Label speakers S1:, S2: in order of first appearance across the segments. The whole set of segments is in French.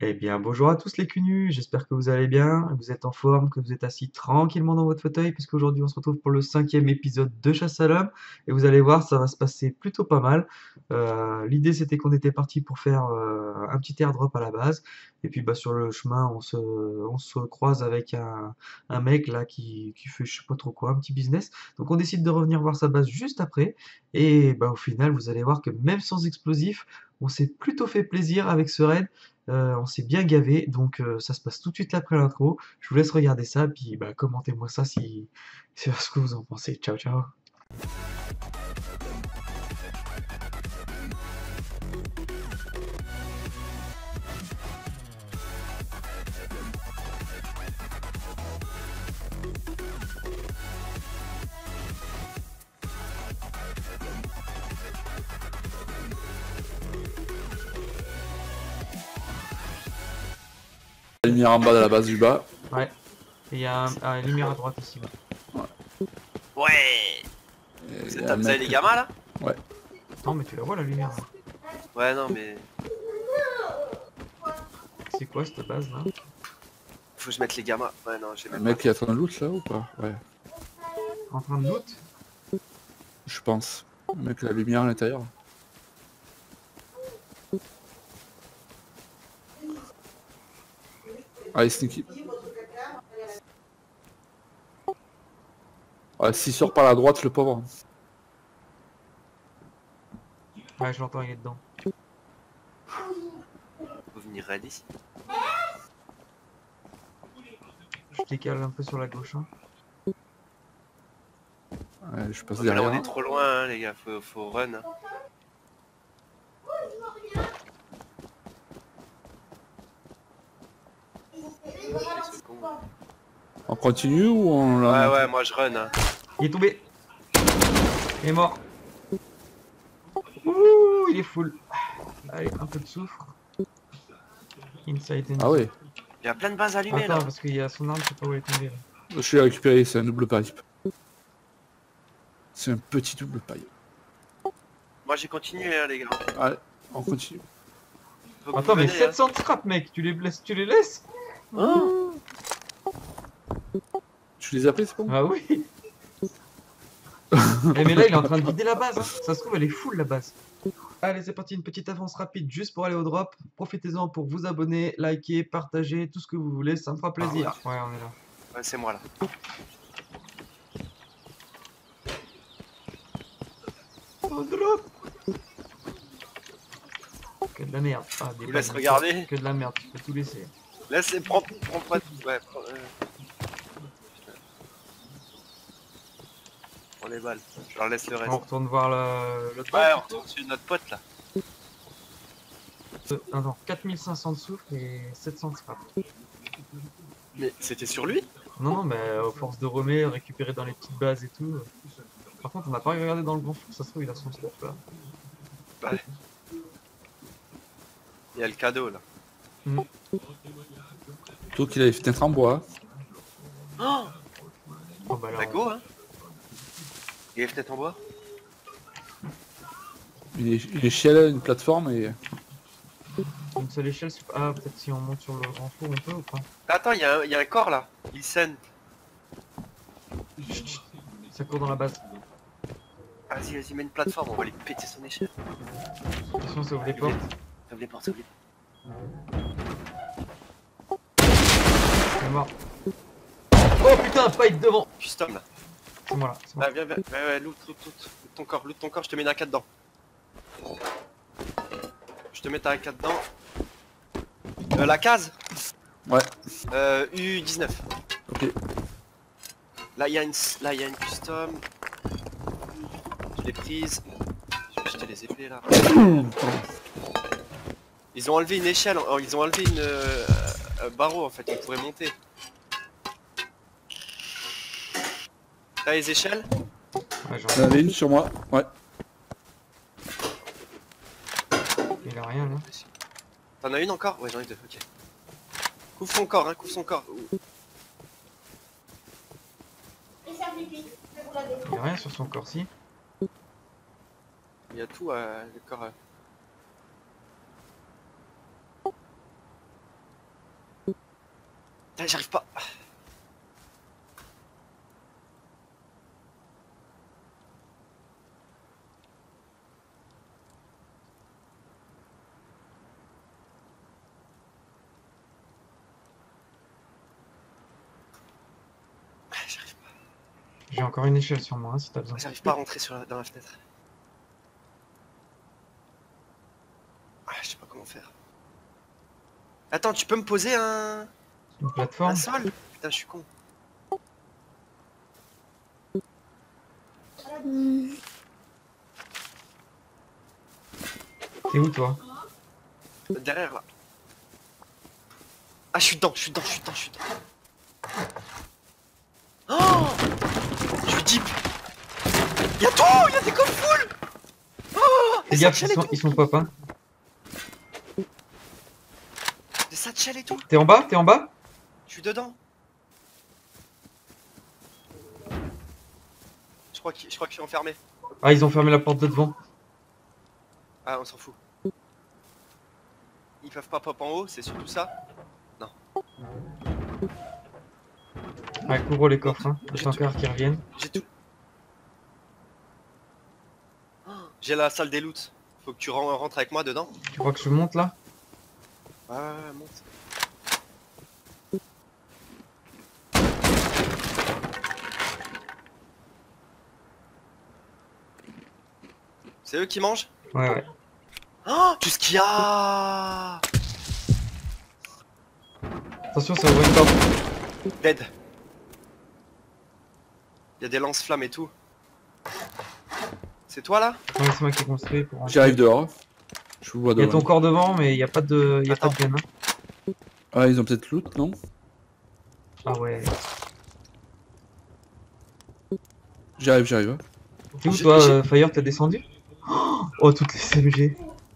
S1: Eh bien, bonjour à tous les cunus, j'espère que vous allez bien, que vous êtes en forme, que vous êtes assis tranquillement dans votre fauteuil, puisqu'aujourd'hui on se retrouve pour le 5e épisode de Chasse à l'homme, et vous allez voir, ça va se passer plutôt pas mal. L'idée c'était qu'on était parti pour faire un petit airdrop à la base, et puis bah, sur le chemin on se croise avec un mec là qui fait je sais pas trop quoi, un petit business, donc on décide de revenir voir sa base juste après, et bah, au final vous allez voir que même sans explosif, on s'est plutôt fait plaisir avec ce raid. On s'est bien gavé, donc ça se passe tout de suite après l'intro. Je vous laisse regarder ça, puis bah, commentez-moi ça si c'est ce que vous en pensez. Ciao, ciao.
S2: La lumière en bas de la base du bas.
S1: Ouais. Et il y a une lumière à droite aussi. Ouais.
S3: Ouais.
S2: Et
S3: Vous
S2: y
S3: êtes
S2: a un
S3: à les
S2: mec.
S3: gamins là?
S2: Ouais.
S1: Non, mais tu la vois la lumière là.
S3: Ouais, non, mais
S1: C'est quoi cette base là?
S3: faut que je mette les gamins. Ouais, non, j'ai
S2: Un
S3: même
S2: mec
S3: pas.
S2: qui attend un loot là ou pas? Ouais.
S1: En train de loot?
S2: Je pense. Un mec, la lumière à l'intérieur. Allez, sneaky. Ouais, s'il sort par la droite, le pauvre.
S1: Ouais, je l'entends, il est dedans.
S3: Faut venir raid ici.
S1: Je décale un peu sur la gauche. Hein.
S2: Ouais, je passe
S3: Mais là,
S2: derrière.
S3: on est trop loin, hein, les gars. Faut run. Hein. C'est con.
S2: On continue ou on
S3: Ouais,
S2: la.
S3: ouais, moi je run. Hein.
S1: Il est tombé. Il est mort. Ouh, il est full. Allez, un peu de soufre. Inside
S2: Ah
S1: enemy.
S2: ouais.
S3: Il y a plein de bases allumées
S1: Attends,
S3: là.
S1: parce qu'il y a son arme, je sais pas où elle est tombée. Là.
S2: Je l'ai récupéré, c'est un double pipe. C'est un petit double pipe.
S3: Moi j'ai continué, hein, les gars.
S2: Allez, on continue.
S3: Faut que
S1: Attends,
S3: vous
S1: mais
S3: venez, hein.
S1: 700 de scrap, mec, tu les laisses?
S3: Oh.
S2: Tu les as pris, c'est bon?
S1: Ah oui. Eh, mais là, il est en train de vider la base. Hein. Ça se trouve, elle est full la base. Allez, c'est parti, une petite avance rapide juste pour aller au drop. Profitez-en pour vous abonner, liker, partager, tout ce que vous voulez, ça me fera plaisir. Ouais, on est là.
S3: Ouais, c'est moi là.
S1: Oh, drop. Que de la merde. Ah, des
S3: Je vous laisse
S1: balles,
S3: regarder.
S1: Que de la merde, tu peux tout laisser.
S3: Laissez, prends pas. Ouais, prends les balles. Je leur laisse le reste.
S1: On retourne voir le drop.
S3: Ouais, on retourne sur notre pote là.
S1: Attends, 4500 de soufre et 700 de scrap.
S3: Mais c'était sur lui?
S1: Non, non, mais aux force de remet, récupérer dans les petites bases et tout. Par contre, on n'a pas regardé dans le bon fond, ça se trouve, il a son stuff là.
S3: Ouais. Il y a le cadeau là.
S2: Toi qu'il avait fait un en bois.
S3: Oh,
S1: Oh, bah, alors,
S3: bah go hein. Il est peut-être en bois?
S2: Une échelle, une plateforme et.
S1: une seule échelle, ah, peut-être si on monte sur le grand four, on peut ou pas?
S3: Attends, il y a un corps là. Il scène.
S1: Chut, chut. Ça court dans la base.
S3: Vas-y, vas-y, mets une plateforme, on va lui péter son échelle.
S1: Attention, ça ouvre les portes.
S3: Ouvre les portes, ouvre les
S1: C'est mort. Oh putain, fight devant!
S3: portes. Custom là.
S1: C'est moi là, c'est moi.
S3: Ah, viens, ouais, loot loot ton corps, je te mets un AK dedans. Je te mets ta AK dedans. La case
S2: Ouais,
S3: U19.
S2: ok.
S3: Là, il y a une custom. Je l'ai prise. Je vais jeter les épées là. Ils ont enlevé une échelle, ils ont enlevé un barreau en fait, on pourrait monter. T'as les échelles?
S1: Ouais,
S2: Il y en avait une sur moi. Ouais.
S1: il a rien là.
S3: T'en as une encore? Ouais, j'en ai deux, ok. Couvre son corps, hein, couvre son corps.
S1: Il a rien sur son corps, si.
S3: Il y a tout, le corps. Ah, j'arrive pas. Ah, j'arrive pas.
S1: J'ai encore une échelle sur moi, hein, si t'as besoin.
S3: J'arrive pas à rentrer dans la fenêtre. Ah, je sais pas comment faire. Attends, tu peux me poser
S1: Une plateforme.
S3: un sol? Putain, je suis con.
S1: T'es où, toi?
S3: Derrière là. Ah, je suis dedans, je suis dedans, je suis dedans, je suis dedans. Oh, je suis deep. Y'a tout, y'a des coffres full. Oh,
S1: Fais
S3: des
S1: gaffe,
S3: satchels et tout.
S1: ils sont pop, hein.
S3: Des satchels et tout.
S1: T'es en bas? T'es en bas?
S3: Je suis dedans. Je crois que je suis enfermé.
S1: Ah, ils ont fermé la porte de devant.
S3: Ah, on s'en fout. Ils peuvent pas pop en haut, c'est surtout ça.
S1: Ouais, couvre les coffres, hein. Le
S3: J'ai
S1: temps
S3: tout.
S1: qu'Ark qui revienne.
S3: J'ai tout. Oh, j'ai la salle des loots. Faut que tu rentres avec moi dedans.
S1: Tu crois que je monte là?
S3: Ouais, monte. C'est eux qui mangent?
S1: Ouais, ouais.
S3: Oh, tout ce qu'il y a!
S1: Attention, ça ouvre une porte.
S3: Dead. Il y a des lance-flammes et tout. C'est toi là?
S1: Ouais, c'est moi qui ai construit pour rentrer.
S2: J'arrive dehors. Je vous vois
S1: Il y a ton
S2: dehors.
S1: corps devant, mais il n'y a pas de, y a pas de
S3: Attends.
S1: veine, hein.
S2: Ah, ils ont peut-être loot, non?
S1: Ah ouais.
S2: J'arrive.
S1: T'es où
S3: J'ai-
S1: toi,
S3: j'ai-
S1: Fire? T'as descendu? Oh, toutes les CMG.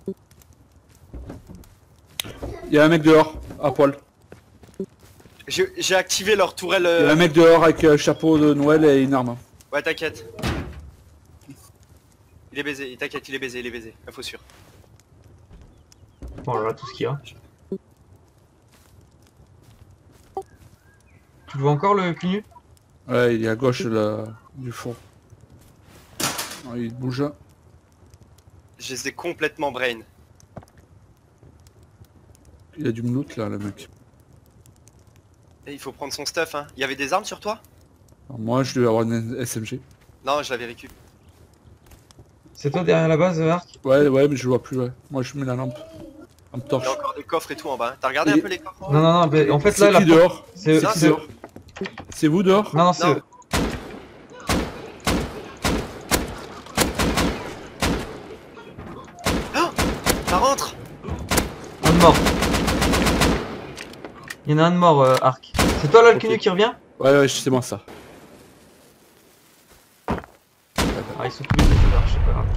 S2: Il y a un mec dehors, à poil.
S3: J'ai activé leur tourelle.
S2: Il y a un mec dehors avec un chapeau de Noël et une arme.
S3: Ouais, t'inquiète. Il est baisé, t'inquiète, il est baisé, info sûre.
S1: Bon, là, tout ce qu'il y a. Tu le vois encore le cul nu?
S2: Ouais, il est à gauche du fond. Ah, il bouge.
S3: Je les ai complètement brain.
S2: Il a du loot là, le mec.
S3: Et il faut prendre son stuff, hein. Il y avait des armes sur toi?
S2: Alors, moi, je devais avoir une SMG.
S3: Non, je l'avais récup.
S1: C'est toi derrière la base, Ark?
S2: Ouais, mais je le vois plus, ouais. Moi, je mets la lampe. Lampe
S3: Il y
S2: torche.
S3: a encore des coffres et tout en bas, hein. T'as regardé
S2: Et-
S3: un peu les coffres?
S1: Non, non, non, mais en fait, là,
S2: C'est
S1: la
S2: qui
S1: porte-
S2: dehors?
S1: C'est
S3: Ça,
S2: qui
S1: c'est-
S2: dehors C'est vous dehors?
S1: Non, non, c'est
S3: Non.
S1: eux.
S3: Ça rentre!
S1: Un de mort. Il y en a un de mort, Ark. C'est toi là le cul nu qui revient?
S2: Ouais, c'est moi ça.
S1: Ah, ils sont tous les deux là, je sais pas grave.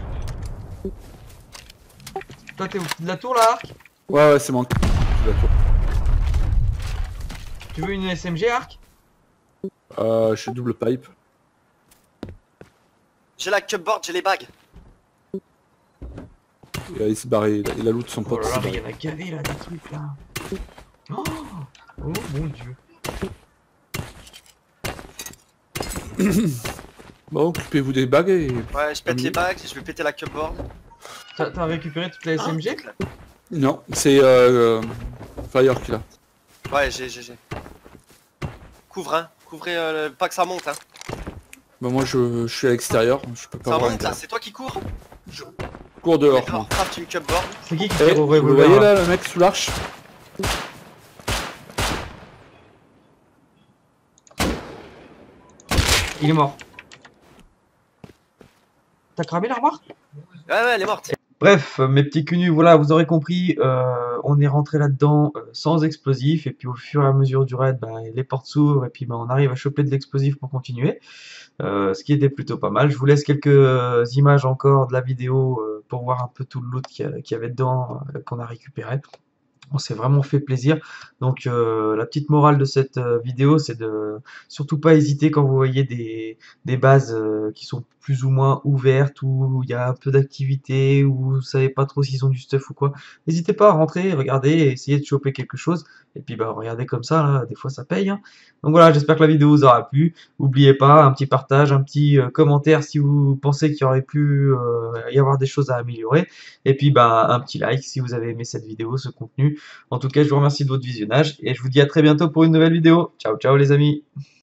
S1: Toi, t'es au pied de la tour là, Ark?
S2: Ouais, c'est moi. D'accord.
S1: Tu veux une SMG, Ark?
S2: Je suis double pipe.
S3: J'ai la cupboard, j'ai les bagues.
S2: Il s'est barré, il a loot son
S1: Oh
S2: pote.
S1: là là,
S2: il s'est
S1: mais il y
S2: barré.
S1: en a gavé là, des trucs là. Oh, oh mon dieu.
S2: Bon, occupez-vous des bagues et...
S3: Ouais, je pète les bagues, je vais péter la cupboard.
S1: T'as récupéré toute la SMG?
S2: Non, c'est Fire qui l'a.
S3: Ouais, j'ai. Couvre, hein. Couvrez, pas que ça monte, hein.
S2: Bah moi je suis à l'extérieur, je peux pas
S3: Ça
S2: voir.
S3: monte là, c'est toi qui cours?
S2: Cours dehors.
S3: D'accord,
S2: moi.
S3: craft une cupboard.
S1: C'est qui
S2: Eh,
S1: tire au
S2: vous le
S1: revolver
S2: voyez là, le mec sous l'arche?
S1: Il est mort. T'as cramé l'armoire?
S3: Ouais, elle est morte.
S1: Bref, mes petits cunus, voilà, vous aurez compris, on est rentré là-dedans sans explosif, et puis au fur et à mesure du raid, bah, les portes s'ouvrent, et puis bah, on arrive à choper de l'explosif pour continuer, ce qui était plutôt pas mal. Je vous laisse quelques images encore de la vidéo pour voir un peu tout le loot qu'il y avait dedans, qu'on a récupéré. On s'est vraiment fait plaisir. Donc la petite morale de cette vidéo, c'est de surtout pas hésiter quand vous voyez des bases qui sont plus ou moins ouvertes, où il y a un peu d'activité, où vous savez pas trop s'ils ont du stuff ou quoi. N'hésitez pas à rentrer, regarder et essayer de choper quelque chose. Et puis bah regardez comme ça, là, des fois ça paye, hein. Donc voilà, j'espère que la vidéo vous aura plu. N'oubliez pas, un petit partage, un petit commentaire si vous pensez qu'il y aurait pu y avoir des choses à améliorer. Et puis bah un petit like si vous avez aimé cette vidéo, ce contenu. En tout cas, je vous remercie de votre visionnage et je vous dis à très bientôt pour une nouvelle vidéo. Ciao, ciao les amis!